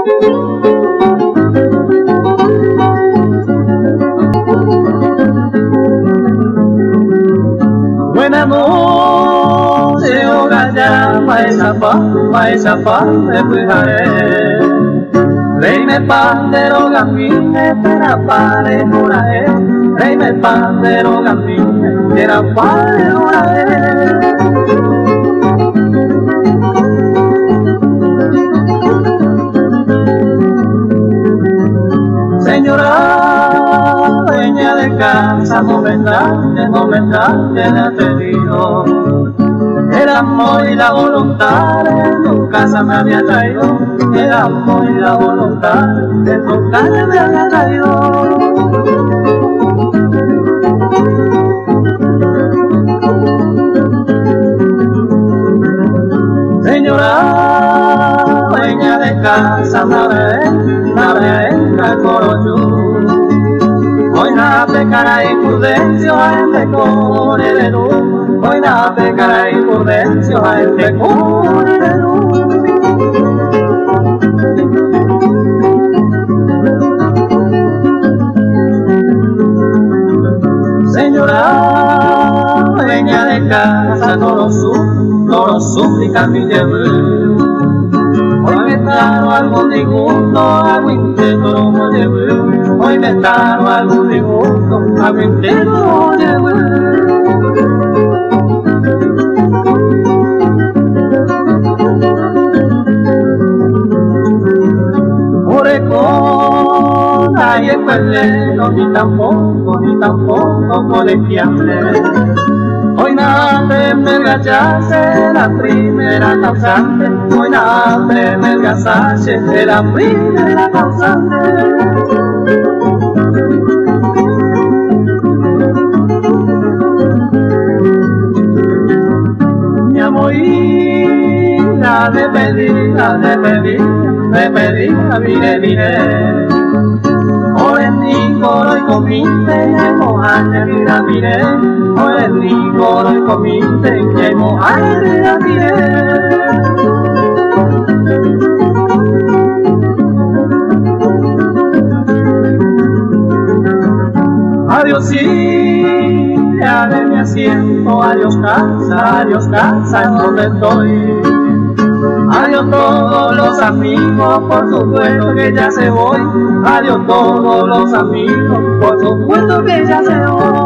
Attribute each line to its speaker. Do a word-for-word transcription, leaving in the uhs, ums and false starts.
Speaker 1: Buenas noches, hogar ya, paisapa, paisapa, me cuidaré. Rey me pandero gamine, pera pare morae. Rey me pandero gamine, pera pare morae. Señora, dueña de casa, momental, momental, que me ha pedido. El amor y la voluntad de tu casa me había traído. El amor y la voluntad de tu casa me había traído. Señora, dueña de casa, nave, nave, entra corochu. Hoy na pecara y prudencio a este core de luz. Hoy na pecara y prudencio a este core de luz. Señora, dueña de casa, no lo su, no lo suplica mi llevar. Hoy me trajo algún disgusto, algo intento no llevar. Hoy me trajo algún disgusto, algo intento no llevar. Orecona y el pelero, ni tampoco, ni tampoco colegiable. Hoy nace me gachace la primera causante. Hoy nace me gachace la primera causante. Mi amor, la de pedir, la de pedir, de pedir, mire, mire. Hoy es ni coro y comiste, y hay mojante, mira, mire. Hoy es ni coro y comiste, y hay mojante, mira, mire. Adiós, sí, ya de mi asiento, adiós casa, adiós casa, en donde estoy. Adiós todos los amigos, por supuesto que ya se voy. Adiós todos los amigos, por supuesto que ya se voy.